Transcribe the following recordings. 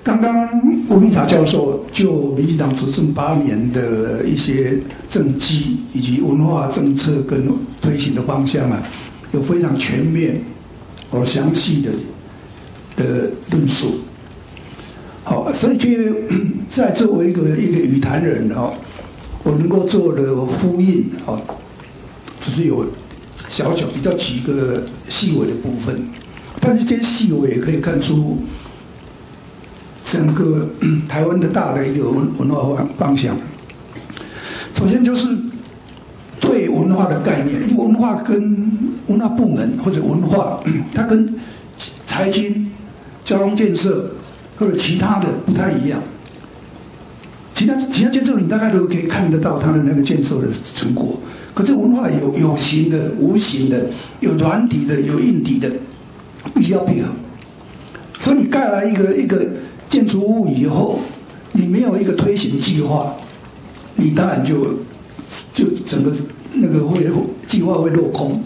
刚刚吴明察教授就民进党执政8年的一些政绩以及文化政策跟推行的方向啊，有非常全面而详细的论述。好，所以就在作为一个语坛人啊，我能够做的呼应啊，只是有小小比较几个细微的部分，但是这些细微也可以看出整个台湾的大的一个文化方向。首先就是对文化的概念，因为文化跟文化部门或者文化，它跟财经、交通建设或者其他的不太一样。其他建设你大概都可以看得到它的那个建设的成果，可是文化有形的、无形的，有软体的、有硬体的，必须要配合。所以你盖了一个建筑物以后，你没有一个推行计划，你当然就整个那个计划会落空。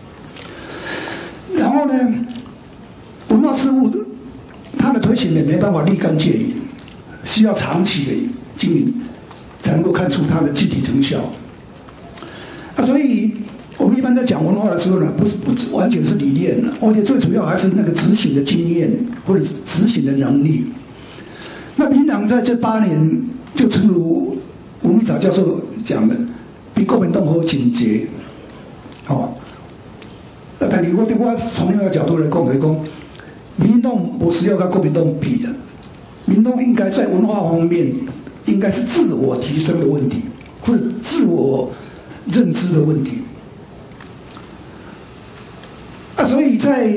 然后呢，文化事务它的推行也没办法立竿见影，需要长期的经营才能够看出它的具体成效。所以我们一般在讲文化的时候呢，不完全是理念了，而且最主要还是那个执行的经验或者执行的能力。那民进党在这8年，就正如吴明察教授讲的，比国民党好真多。哦，但是我从另一个角度来讲，民进党不是要跟国民党比啊，民进党应该在文化方面应该是自我提升的问题，或者自我认知的问题。所以在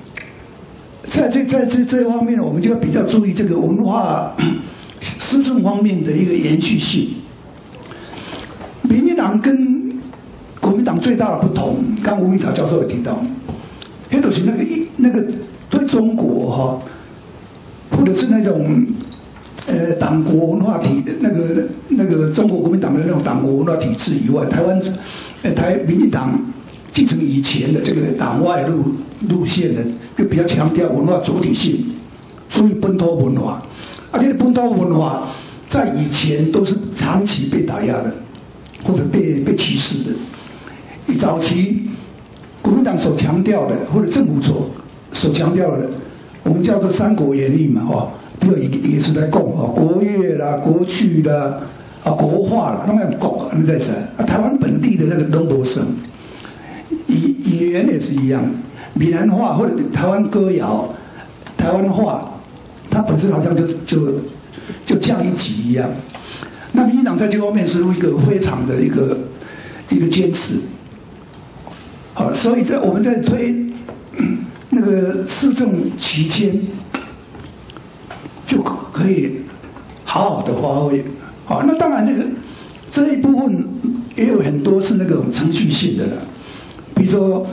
这方面，我们就要比较注意这个文化施政方面的一个延续性。民进党跟国民党最大的不同，刚吴明察教授也提到，那就是那个对中国哈，或者是那种党国文化体的那个中国国民党的那种党国文化体制以外，民进党继承以前的这个党外路线呢，就比较强调文化主体性，注意本土文化。这个本土文化在以前都是长期被打压的，或者被歧视的。早期国民党所强调的，或者政府所强调的，我们叫做三国演义嘛，哦，比如也是在讲哦，国乐啦、国剧啦、国画啦，那么讲那在啥？台湾本地的那个东博生。语言也是一样，闽南话或者台湾歌谣、台湾话，它本身好像就降一级一样。那民进党在这方面是一个非常的一个坚持。好，所以我们在推那个市政期间，就可以好好的发挥。好，那当然这一部分也有很多是那种程序性的了。比如说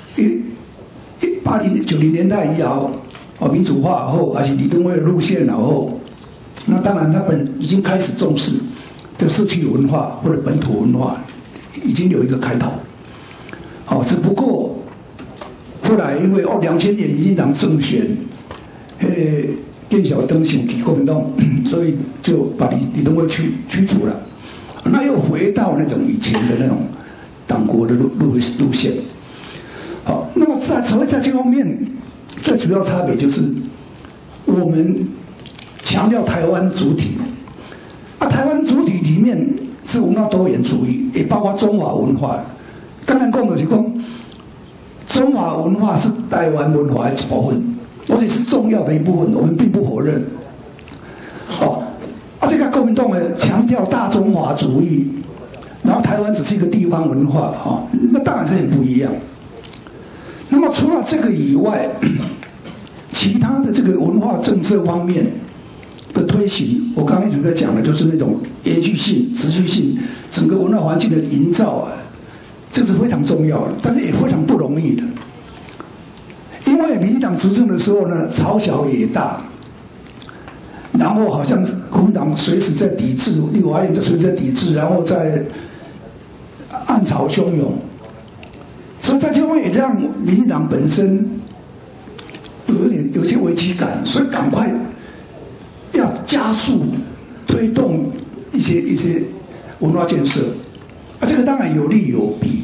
，80、90年代以后，民主化后，还是李登辉的路线然后，那当然他已经开始重视的社区文化或者本土文化，已经有一个开头。好，只不过后来因为2000年民进党胜选，邓小登上去国民党，所以就把李登辉驱逐了，那又回到那种以前的那种党国的路线。好，那么在这方面，最主要差别就是我们强调台湾主体，台湾主体里面是文化多元主义，也包括中华文化。刚才讲的是讲，中华文化是台湾文化的一部分，而且是重要的一部分，我们并不否认。好，这个国民党呢强调大中华主义。然后台湾只是一个地方文化，哈，那当然是很不一样。那么除了这个以外，其他的这个文化政策方面的推行，我刚刚一直在讲的，就是那种延续性、持续性，整个文化环境的营造啊，这是非常重要的，但是也非常不容易的。因为民进党执政的时候呢，朝小野大。然后好像国民党随时在抵制，立法院就随时在抵制，然后在暗潮汹涌，所以在这方面也让民进党本身有些危机感，所以赶快加速推动一些文化建设，这个当然有利有弊。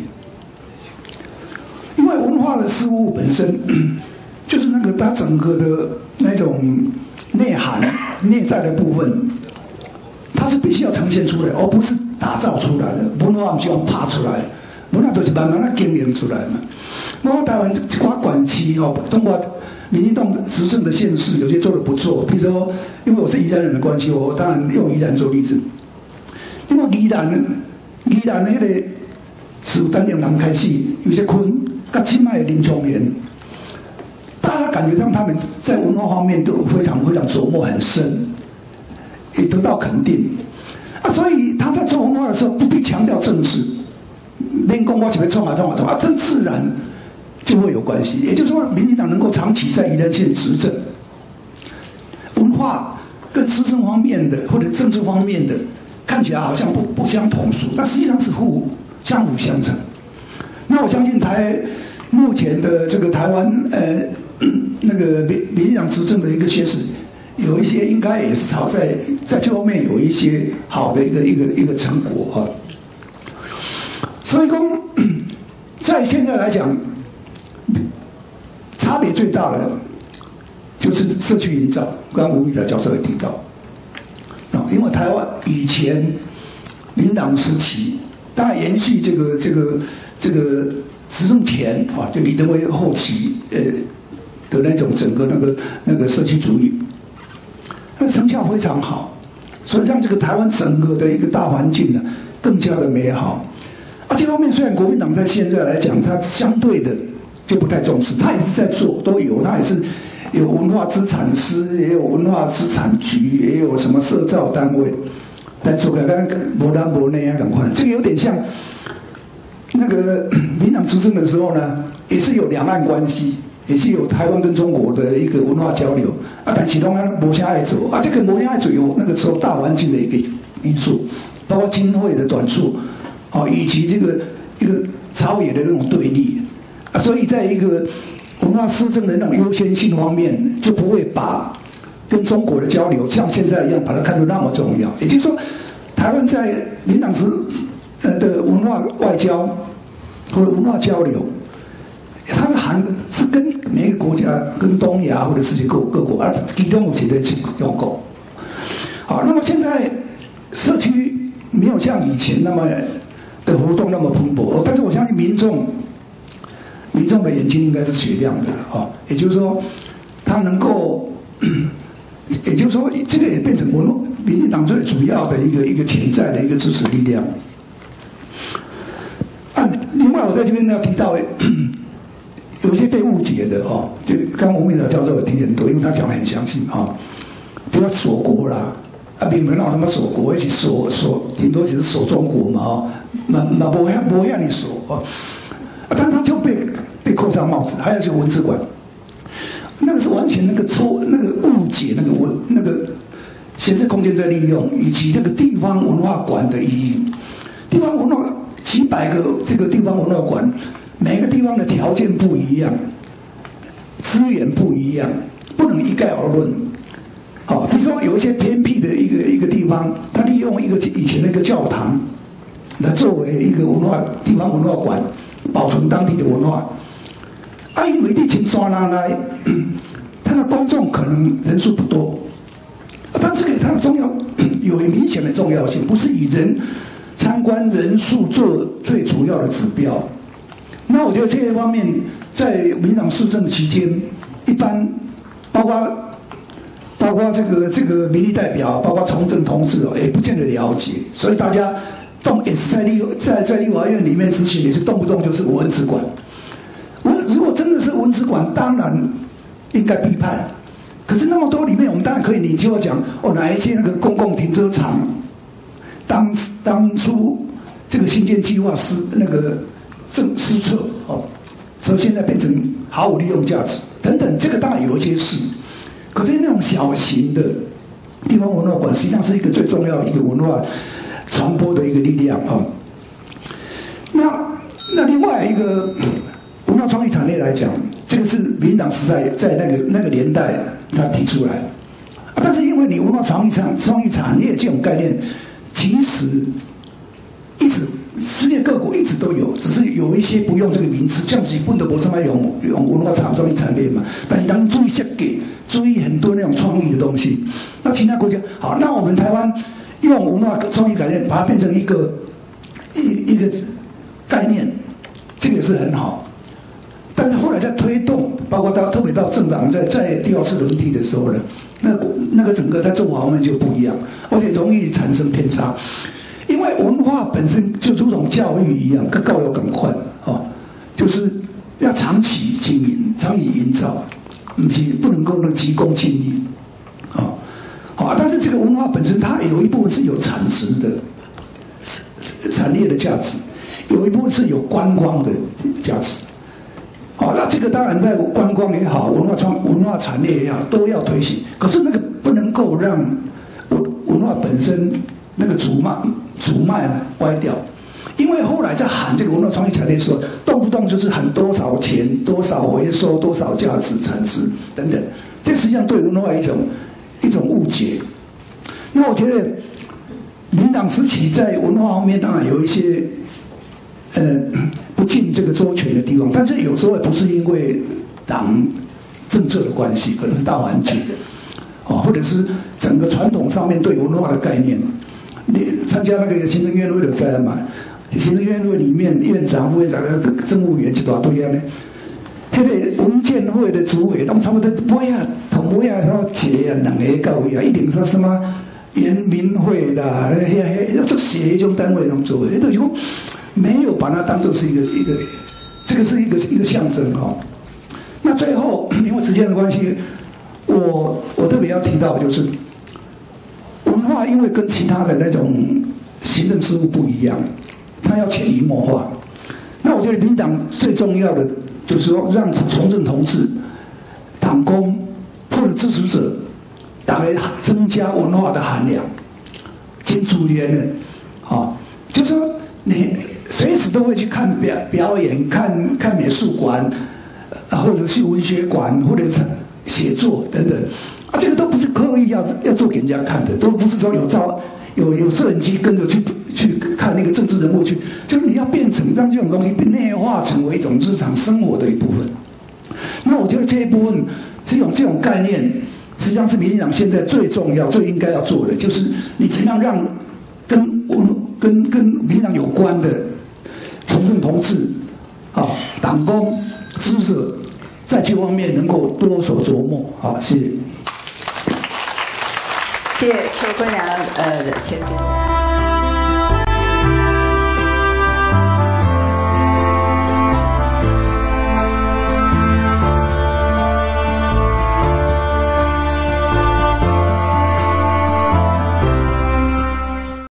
因为文化的事物本身，就是那个它整个的那种内涵、内在的部分，它是必须要呈现出来，而不是打造出来的。文化不是用拍出来，文化都是慢慢的经营出来嘛。我台湾这块管区哦，通过民进党执政的县市，有些做得不错。比如说，因为我是宜兰人的关系，我当然用宜兰做例子。因为宜兰那个自单连人开始，有些昆跟清迈的林琼岩，大家感觉上他们在文化方面都非常琢磨很深，也得到肯定。所以他在做文化的时候，不必强调政治，连公我前面冲啊，这自然就会有关系。也就是说，民进党能够长期在宜兰县执政，文化跟施政方面的或者政治方面的，看起来好像不相同属，但实际上是相辅相成。那我相信目前的这个台湾那个民进党执政的一个县市，有一些应该也是朝在这方面有一些好的一个成果哈。所以说，在现在来讲，差别最大的就是社区营造。刚刚吴立达教授也提到，因为台湾以前民党时期，当然延续这个执政前啊，就李登辉后期的那种整个那个社区主义，那成效非常好，所以让这个台湾整个的一个大环境呢更加的美好。这方面虽然国民党在现在来讲，它相对的就不太重视，它也是在做，都有，它也是有文化资产司，也有文化资产局，也有什么社造单位在做的，但是没那没那样赶快，这个有点像那个民党执政的时候呢，也是有两岸关系，也是有台湾跟中国的一个文化交流但其中它没啥爱做这个没啥爱做有那个时候大环境的一个因素，包括经费的短处以及这个一个朝野的那种对立所以在一个文化施政的那种优先性方面，就不会把跟中国的交流像现在一样把它看得那么重要。也就是说，台湾在民党的文化外交或者文化交流，它是跟每个国家、跟东亚或者世界各国其中有几个用过。好，那么现在社区没有像以前那么的活动那么蓬勃，但是我相信民众的眼睛应该是雪亮的也就是说，他能够，也就是说，这个也变成民进党最主要的一个潜在的一个支持力量。另外我在这边要提到，有些被误解的就刚吴明德教授有提很多，因为他讲得很详细比如锁国啦。并没有那么锁国，一起锁，顶多只是锁中国嘛不让你锁但他就被扣上帽子，还有这个文字馆，那个是完全那个误解那个闲置空间在利用，以及这个地方文化馆的意义。地方文化几百个这个地方文化馆，每个地方的条件不一样，资源不一样，不能一概而论。比如说有一些偏僻的一个地方，他利用以前的一个教堂来作为一个地方文化馆，保存当地的文化。因为地勤刷拉来，他的观众可能人数不多，但这个它的重要有明显的重要性，不是以参观人数做最主要的指标。那我觉得这些方面在民党市政期间，一般包括这个民意代表，包括从政同志也不见得了解，所以大家也是在立法院里面执行，也是动不动就是文资馆。如果真的是文资馆，当然应该批判。可是那么多里面，我们当然可以，你听我讲哪一些那个公共停车场，当初这个新建计划失策所以现在变成毫无利用价值等等，这个当然有一些事。可是那种小型的地方文化馆，实际上是一个最重要的一个文化传播的一个力量那另外一个文化创意产业来讲，这个是民进党时代在那个年代他提出来但是因为你文化创意产业这种概念，其实一直世界各国一直都有，只是有一些不用这个名词，像日本的不是嘛用文化创意产业嘛，但是他们注意设计，注意很多那种创意的东西。那其他国家好，那我们台湾用文化创意概念把它变成一个概念，这个也是很好。但是后来在推动，包括特别到政党在第二次轮替的时候呢，那个整个在做法方面就不一样，而且容易产生偏差。因为文化本身就如同教育一样，跟教育更快就是要长期经营、长期营造，不能够急功近利但是这个文化本身，它有一部分是有产值的产业的价值，有一部分是有观光的价值。那这个当然在观光也好，文化产业也好，都要推行。可是那个不能够让文化本身那个主脉呢歪掉，因为后来在喊这个文化创意产业的时候，动不动就是喊多少钱、多少回收、多少价值、产值等等，这实际上对文化一种误解。那我觉得民党时期在文化方面当然有一些不尽这个周全的地方，但是有时候也不是因为党政策的关系，可能是大环境或者是整个传统上面对文化的概念。你参加那个行政院会的在嘛？行政院会里面院长、副院长、政务员一大堆啊呢。那个文建会的主委，他们差不多每啊同每啊，一个两个到位啊，一定是什么原民会啦，要做写一种单位能做的，那就没有把它当作是一个，这个是一个象征那最后因为时间的关系，我特别要提到就是。文化因为跟其他的那种行政事务不一样，它要潜移默化。那我觉得民党最重要的就是说，让从政同志、党工或者支持者，大概增加文化的含量。金主联的就是说你随时都会去看表演、看美术馆或者是文学馆或者是写作等等。这个都不是刻意要做给人家看的，都不是说有摄影机跟着去看那个政治人物去，就是你要变成让这种东西内化成为一种日常生活的一部分。那我觉得这一部分这种概念，实际上是民进党现在最重要、最应该要做的，就是你怎样让跟民进党有关的从政同志党工、知识在这方面能够多所琢磨。好，谢谢。 谢谢邱坤良前总统。